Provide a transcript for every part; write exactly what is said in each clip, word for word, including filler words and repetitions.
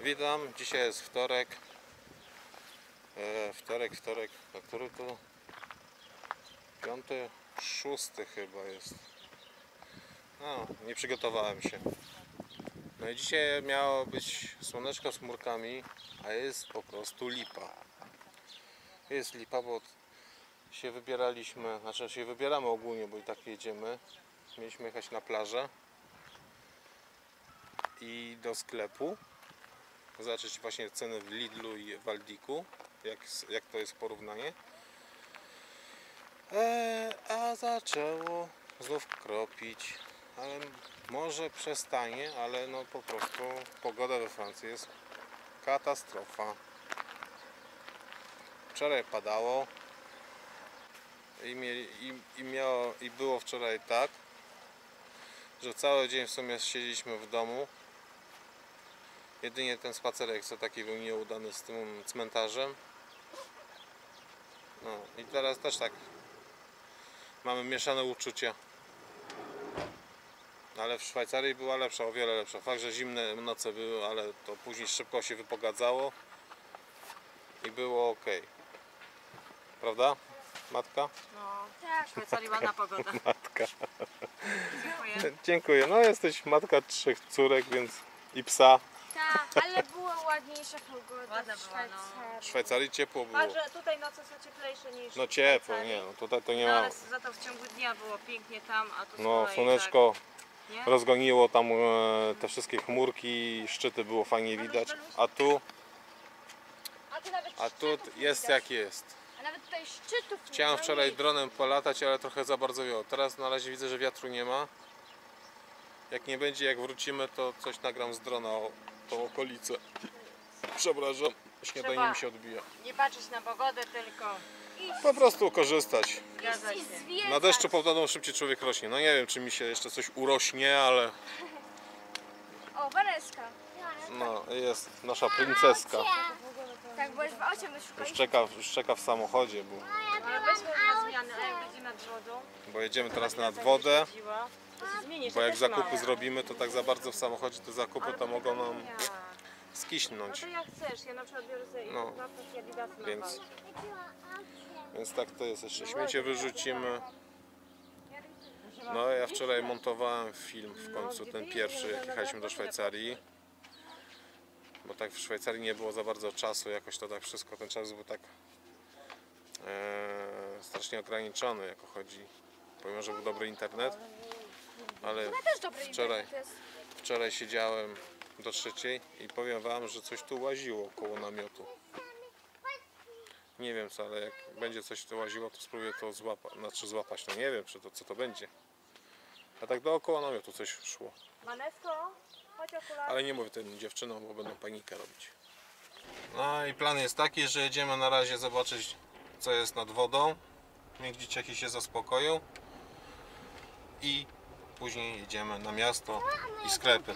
Witam, dzisiaj jest wtorek. E, wtorek, wtorek, na który to? Piąty, szósty chyba jest. No, nie przygotowałem się. No i dzisiaj miało być słoneczko z chmurkami, a jest po prostu lipa. Jest lipa, bo się wybieraliśmy, znaczy się wybieramy ogólnie, bo i tak jedziemy. Mieliśmy jechać na plażę i do sklepu. Zobaczyć właśnie ceny w Lidlu i w Aldiku, jak, jak to jest porównanie. Eee, a zaczęło znów kropić, ale może przestanie, ale no po prostu pogoda we Francji jest katastrofa. Wczoraj padało i, mie, i, i, miało, i było wczoraj tak, że cały dzień w sumie siedzieliśmy w domu. Jedynie ten spacerek co taki był nieudany z tym cmentarzem. No i teraz też tak mamy mieszane uczucia. Ale w Szwajcarii była lepsza, o wiele lepsza. Fakt, że zimne noce były, ale to później szybko się wypogadzało i było ok. Prawda, matka? No, tak. W Szwajcarii ładna pogoda. Matka. Dziękuję. Dziękuję. No jesteś matka trzech córek, więc i psa. Tak, ale była ładniejsza pogoda Ładna w była, no. Szwajcarii. W Szwajcarii ciepło było. Także tutaj noce są cieplejsze niż No w ciepło, Szwajcarii. nie no, tutaj to nie No, ma. ale za to w ciągu dnia było pięknie tam, a tu z No kolei słoneczko tak, nie? rozgoniło tam e, te wszystkie chmurki, szczyty było fajnie widać, a tu, A tu nawet a tu szczytów nie jest widać. jak jest. A nawet tutaj szczytów nie Chciałem ma wczoraj nic. dronem polatać, ale trochę za bardzo wiało. Teraz na razie widzę, że wiatru nie ma. Jak nie będzie, jak wrócimy, to coś nagram z drona o tą okolicę. Przepraszam, śniadanie Trzeba- mi się odbija. Nie patrzeć na pogodę, tylko Po prostu korzystać. zgadzać I się. zwiedzać. Na deszczu podobno szybciej człowiek rośnie. No nie wiem, czy mi się jeszcze coś urośnie, ale O, Waneska. no jest nasza princeska. Tak, bo już w ocie my Już szukaliśmy. czeka, już czeka w samochodzie, bo, Ale weźmy na zmianę, a jak będzie nad wodą, bo jedziemy teraz to nad tak wodę. byś chodziła, to się zmienisz, Bo ja jak też zakupy mam. zrobimy, to tak za bardzo w samochodzie te zakupy to mogą nam Ja. No skiśnąć. to jak chcesz, ja na przykład biorę sobie No. no. takie adidasy na Więc, palce. więc tak to jest. Jeszcze śmiecie wyrzucimy. No ja wczoraj montowałem film w końcu, ten pierwszy, jak jechaliśmy do Szwajcarii. Bo tak w Szwajcarii nie było za bardzo czasu, jakoś to tak wszystko, ten czas był tak e, strasznie ograniczony, jako chodzi. Pomimo, że był dobry internet, ale Też dobry wczoraj, internet jest. wczoraj siedziałem do trzeciej i powiem wam, że coś tu łaziło koło namiotu. Nie wiem co, ale jak będzie coś tu łaziło, to spróbuję to złapać, znaczy złapać, no nie wiem czy to, co to będzie. A tak dookoła namiotu coś szło. Manesko, chodź okulary. Ale nie mówię tym dziewczynom, bo będą panikę robić. No i plan jest taki, że jedziemy na razie zobaczyć co jest nad wodą. Niech dzieciaki się zaspokoją. I później jedziemy na miasto i sklepy.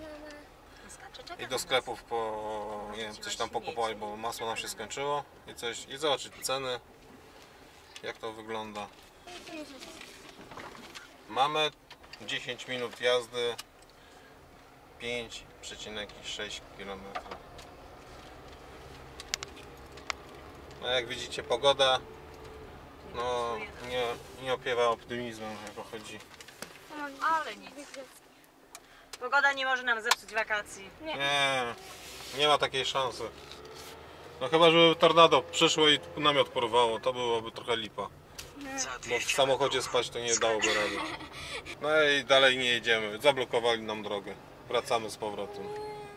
I do sklepów po, nie wiem, coś tam pokupować, bo masło nam się skończyło. I coś, i zobaczyć ceny, jak to wygląda. Mamy dziesięć minut jazdy, pięć przecinek sześć kilometrów. No jak widzicie pogoda no, nie, nie opiewa optymizmem, jak chodzi. Ale nic. Pogoda nie może nam zepsuć wakacji. Nie, nie ma takiej szansy. No chyba, żeby tornado przyszło i namiot porwało, to byłoby trochę lipa. Bo w samochodzie spać to nie dałoby rady. No i dalej nie jedziemy, zablokowali nam drogę. Wracamy z powrotem.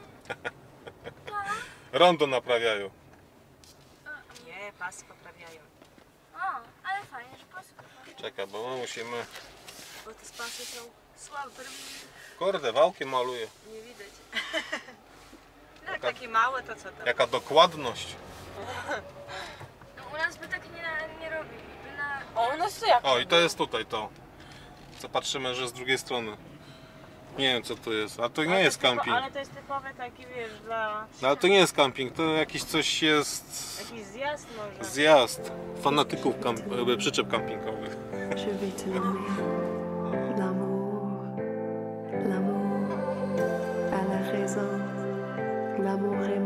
Rondo naprawiają. Nie, pasy poprawiają. O, ale fajnie, że posłuchaj. Czekaj, bo my musimy... Bo te pasy są słabe. Kurde, wałkiem maluje. Nie widać. Jak takie małe, to co tam? Jaka dokładność. No, u nas by tak nie, nie robi. By na... O, no co jak? O, i to jest tutaj to. Co patrzymy, że z drugiej strony. Nie wiem co to jest, a to nie Ale jest to typo- camping. Ale to jest typowe taki, wiesz, dla... No ale to nie jest camping, to jakiś coś jest... Jakiś zjazd może. Zjazd fanatyków kamp... przyczep kampingowych. Je vais te nommer l'amour, l'amour à la raison, l'amour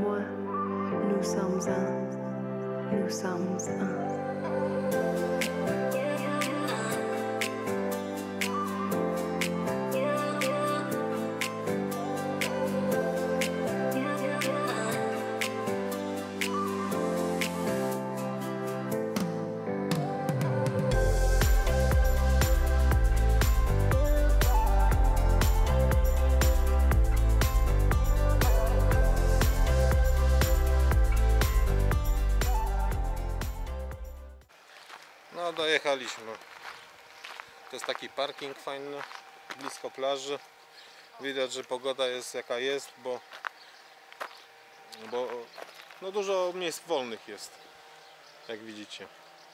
To jest taki parking fajny, blisko plaży. Widać, że pogoda jest jaka jest, bo, bo no dużo miejsc wolnych jest, jak widzicie.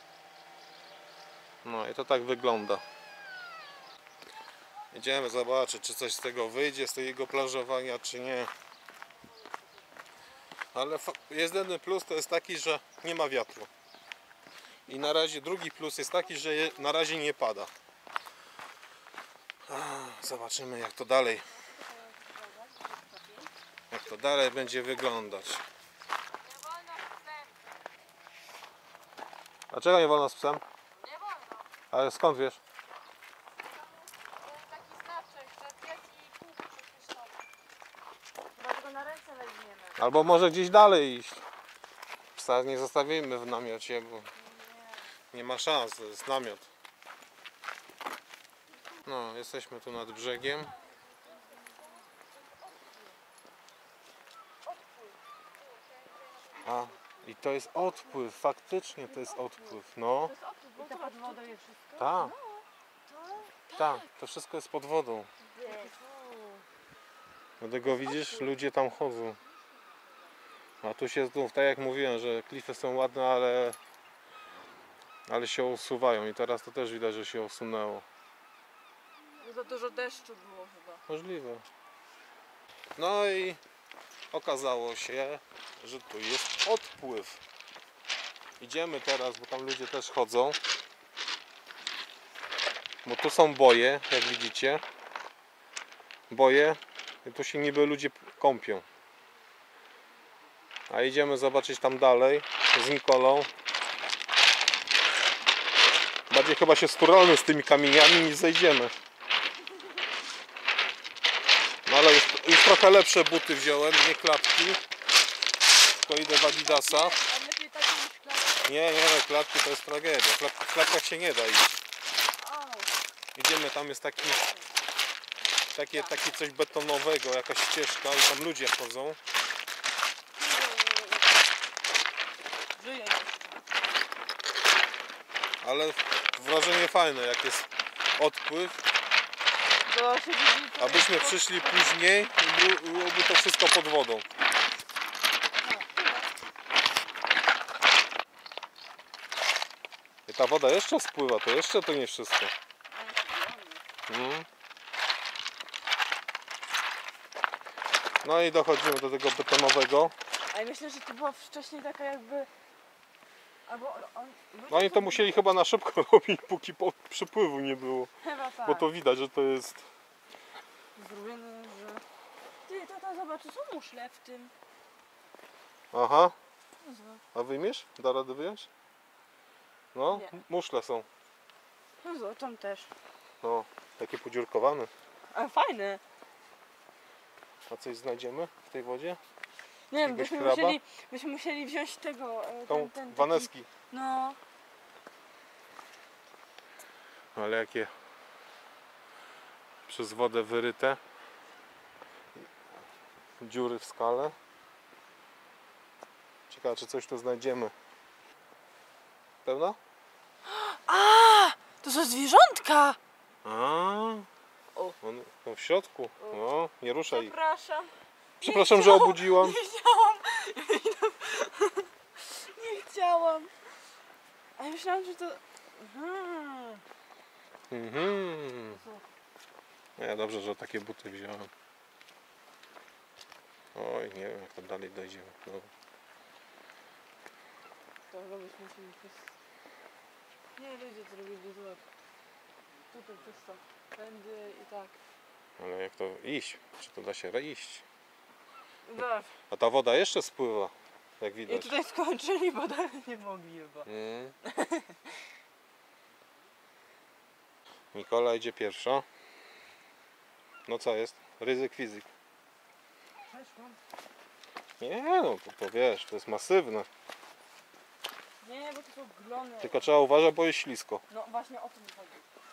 No i to tak wygląda. Idziemy zobaczyć, czy coś z tego wyjdzie, z tego plażowania, czy nie. Ale jest jeden plus, to jest taki, że nie ma wiatru. I na razie drugi plus jest taki, że na razie nie pada. Zobaczymy, jak to dalej jak to dalej będzie wyglądać. Dlaczego nie wolno z psem? Nie wolno. Ale skąd wiesz? To jest taki znaczek, że pies i kółko przepuszczone. Chyba go na ręce weźmiemy. Albo może gdzieś dalej iść. Psa nie zostawimy w namiocie, bo nie ma szans, to jest namiot. No, jesteśmy tu nad brzegiem. A, i to jest odpływ, faktycznie to jest odpływ, no. I to pod wodą jest wszystko? Tak. Tak, to wszystko jest pod wodą. Dlatego widzisz, ludzie tam chodzą. A tu się znów, tak jak mówiłem, że klify są ładne, ale ale się usuwają i teraz to też widać, że się usunęło. Za dużo deszczu było chyba. Możliwe. No i okazało się, że tu jest odpływ. Idziemy teraz, bo tam ludzie też chodzą. Bo tu są boje, jak widzicie. Boje. I tu się niby ludzie kąpią. A idziemy zobaczyć tam dalej z Nikolą. Bardziej chyba się sturalmy z tymi kamieniami niż zejdziemy. No ale już, już trochę lepsze buty wziąłem, nie klapki. Tylko idę w Adidasa. A lepiej takie niż klapki. Nie, nie, klapki to jest tragedia. Klap, w klapkach się nie da iść. Idziemy, tam jest taki, takie, taki coś betonowego, jakaś ścieżka i tam ludzie chodzą. Żyję jeszcze. Ale wrażenie fajne, jak jest odpływ. To się widzi, to Abyśmy jest- przyszli później i by- byłoby to wszystko pod wodą. I ta woda jeszcze spływa, to jeszcze to nie wszystko. Mm. No i dochodzimy do tego betonowego. A ja myślę, że to była wcześniej taka jakby... Albo on... No i to musieli chyba na szybko robić, póki po przypływu nie było. Chyba tak. Bo to widać, że to jest... Zrobione, że... Ty, tata, zobacz, to są muszle w tym. Aha, Zobacz. a wyjmiesz? Da radę wyjąć? No, Nie. muszle są. No zobacz, tam też. No, takie podziurkowane. Ale fajne. A coś znajdziemy w tej wodzie? Nie wiem, Jakiegoś byśmy kraba? musieli, byśmy musieli wziąć tego... e, Tą Ten, ten, taki- waneski. No, Ale jakie przez wodę wyryte dziury w skale. Ciekawe, czy coś tu znajdziemy. Pełna? to są zwierzątka! A, O. on, on w środku. No, nie ruszaj ich. Przepraszam. Przepraszam, że obudziłam. Nie chciałam. Nie chciałam. A ja myślałam, że to... Mhm. Mhm. Ja dobrze, że takie buty wziąłem. Oj, nie wiem, jak to dalej dojdziemy. No. To chyba byśmy musieli przez... Nie, ludzie zrobili złap. Tutaj czysto. Tędy i tak. Ale jak to iść? Czy to da się iść? Zobacz. A ta woda jeszcze spływa, jak I widać. tutaj skończyli, bo dalej nie mogli chyba. Mm. Nikola idzie pierwsza. No co jest? Ryzyk fizyk. Przeszłam. Nie no, to, to wiesz, to jest masywne. Nie, bo to są glony. Tylko trzeba uważać, bo jest ślisko. No właśnie o tym chodzi.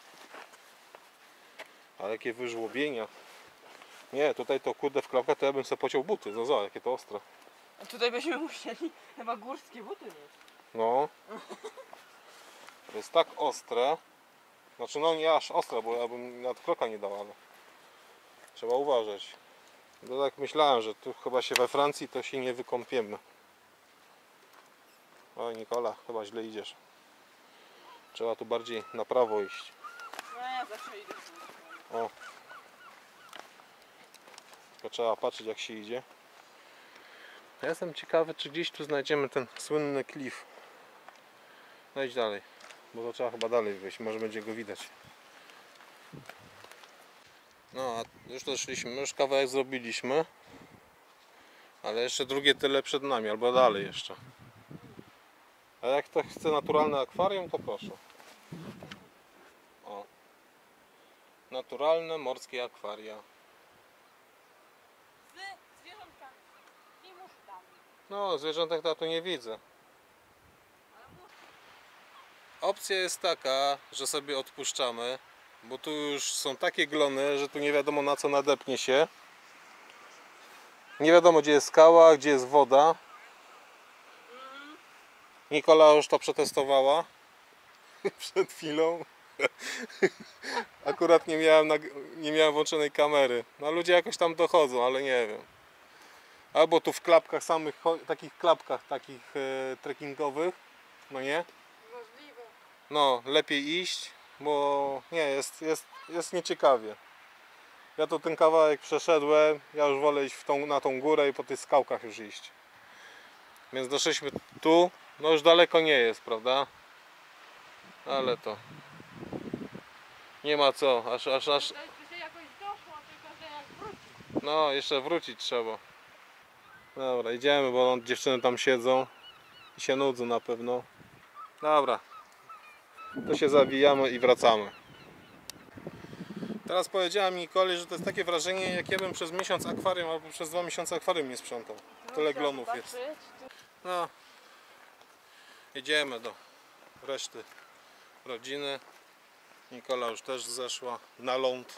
Ale jakie wyżłobienia. Nie, tutaj to kurde w klapkę to ja bym sobie pociął buty. No zobacz, jakie to ostre. A tutaj byśmy musieli chyba górskie buty mieć. No. To jest tak ostre, Znaczy no nie aż ostre, bo ja bym nawet kroka nie dał, ale trzeba uważać. Bo tak myślałem, że tu chyba się we Francji to się nie wykąpiemy. O Nikola, chyba źle idziesz. Trzeba tu bardziej na prawo iść. No ja zawsze idę. O. Tylko trzeba patrzeć jak się idzie. Ja jestem ciekawy, czy gdzieś tu znajdziemy ten słynny klif. No idź dalej, bo to trzeba chyba dalej wyjść, może będzie go widać. No a już doszliśmy, już kawałek zrobiliśmy. Ale jeszcze drugie tyle przed nami, albo dalej jeszcze. A jak ktoś chce naturalne akwarium, to proszę. O. Naturalne morskie akwaria. Z zwierzątkami i muszkami. No, zwierzątek to tu nie widzę. Opcja jest taka, że sobie odpuszczamy, bo tu już są takie glony, że tu nie wiadomo na co nadepnie się. Nie wiadomo gdzie jest skała, gdzie jest woda. Nikola już to przetestowała przed chwilą. Akurat nie miałem, nie miałem włączonej kamery. No ludzie jakoś tam dochodzą, ale nie wiem. Albo tu w klapkach samych, takich klapkach takich e, trekkingowych, no nie? Możliwe. No, lepiej iść, bo nie, jest, jest, jest nieciekawie. Ja tu ten kawałek przeszedłem, ja już wolę iść w tą, na tą górę i po tych skałkach już iść. Więc doszliśmy tu, no już daleko nie jest, prawda? Ale to nie ma co, aż, aż, aż To by się jakoś doszło, tylko że jak wróci. no jeszcze wrócić trzeba. Dobra, idziemy, bo dziewczyny tam siedzą i się nudzą na pewno. Dobra, to się zawijamy i wracamy. Teraz powiedziałem Nikoli, że to jest takie wrażenie, jak ja bym przez miesiąc akwarium albo przez dwa miesiące akwarium nie sprzątał. Tyle glonów jest. No, jedziemy do reszty rodziny. Nikola już też zeszła na ląd.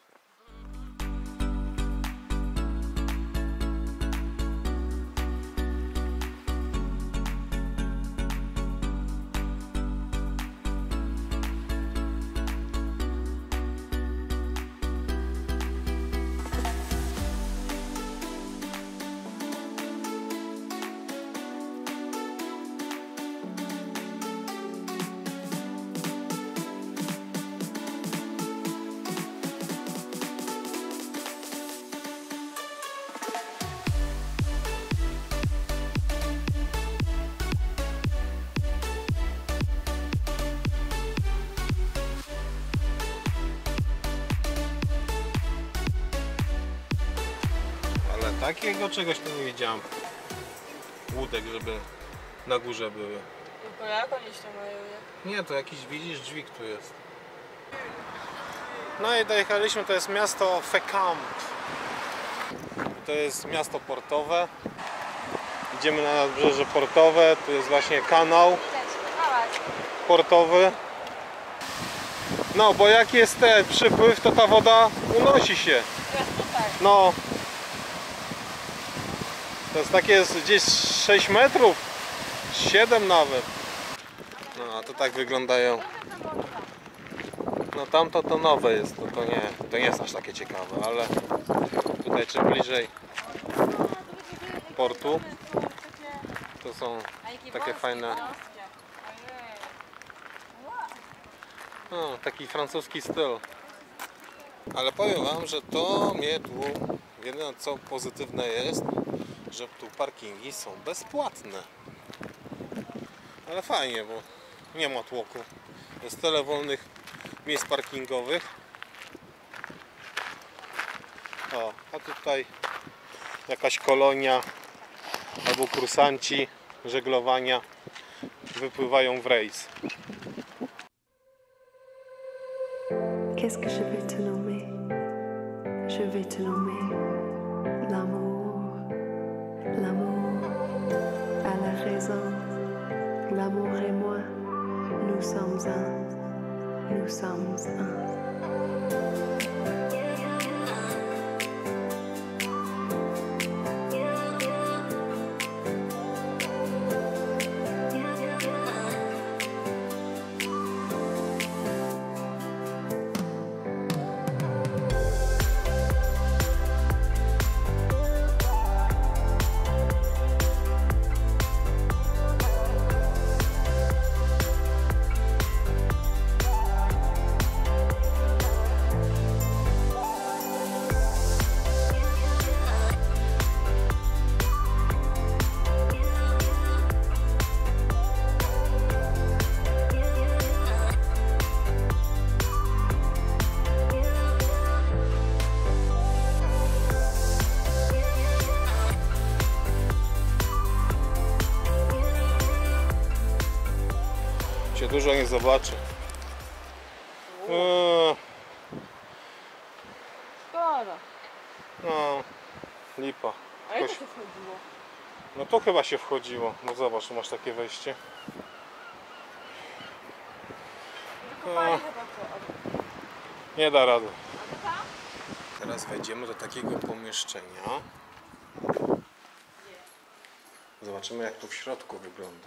Takiego czegoś tu nie widziałem. Łódek, żeby na górze były. Tylko jak oni się mają je? Nie, to jakiś, widzisz, dźwig tu jest. No i dojechaliśmy, to jest miasto Fécamp. To jest miasto portowe. Idziemy na nadbrzeże portowe, tu jest właśnie kanał portowy. No, bo jak jest ten przypływ, to ta woda unosi się. Jest tutaj. No. To jest takie jest gdzieś sześć metrów, siedem nawet. No a to tak wyglądają. No tamto to nowe jest, to, to nie, to nie jest aż takie ciekawe, ale tutaj czym bliżej portu, to są takie fajne, no, taki francuski styl. Ale powiem wam, że to mnie tu, jedyne co pozytywne jest, że tu parkingi są bezpłatne. Ale fajnie, bo nie ma tłoku. Jest tyle wolnych miejsc parkingowych. O, a tutaj jakaś kolonia albo kursanci żeglowania wypływają w rejs. Qu'est-ce que je vais te nommer? Je vais te nommer l'amour, l'amour à la raison. L'amour et moi, nous sommes un, nous sommes un. dużo nie zobaczy. Eee, Szkoda. no, lipa. A jak to Jakoś- się wchodziło? No to chyba się wchodziło. No zobacz, masz takie wejście. Wykopali chyba co? Nie da rady. A tam? Teraz wejdziemy do takiego pomieszczenia. Zobaczymy, jak to w środku wygląda.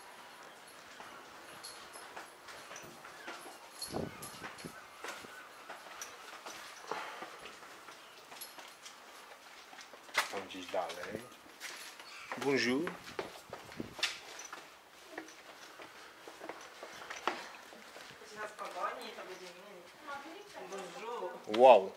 Tam gdzieś dalej. Bonjour. Jeśli nas pogoni, to będziemy mieli. Bonjour. Wow.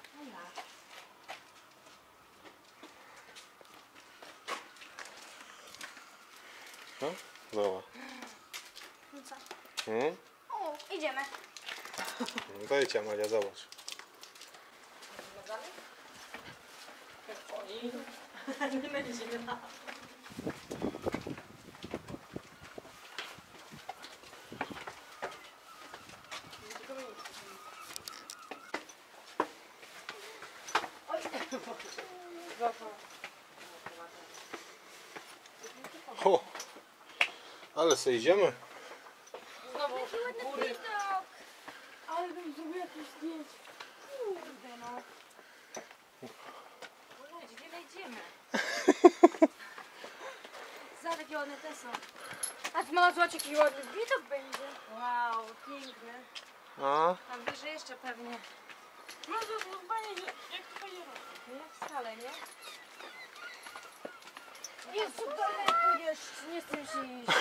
No, zobacz. No co? Hmm? O, idziemy. No dajcie, Amalia, zobacz. Nie będziemy na... O, ale sobie idziemy. Znowu góry. Widok! Ale bym zrobił jakieś zdjęcie. Kurde no. Ludzie, nie wejdziemy. Za takie ładne te są. A ty mama zobacz jaki ładny widok będzie. Wow, piękny. A? Tam wyżej jeszcze pewnie. No to no, fajnie, że jak to fajnie rośnie. No jak wcale, nie? Jezu, dalej pójdziesz, nie chcę się iść.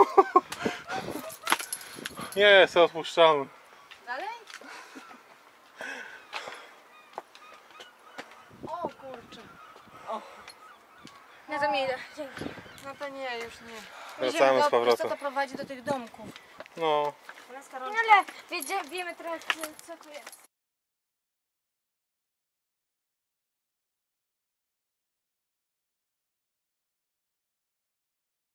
Nie, co odpuszczamy. Dalej? O kurczę. O. Nie, to nie idę, dzięki. No to nie, już nie. Wracamy z to powrotem. to prowadzi do tych domków. No, U nas No Karolka. ale wiedzie, wiemy teraz co tu jest.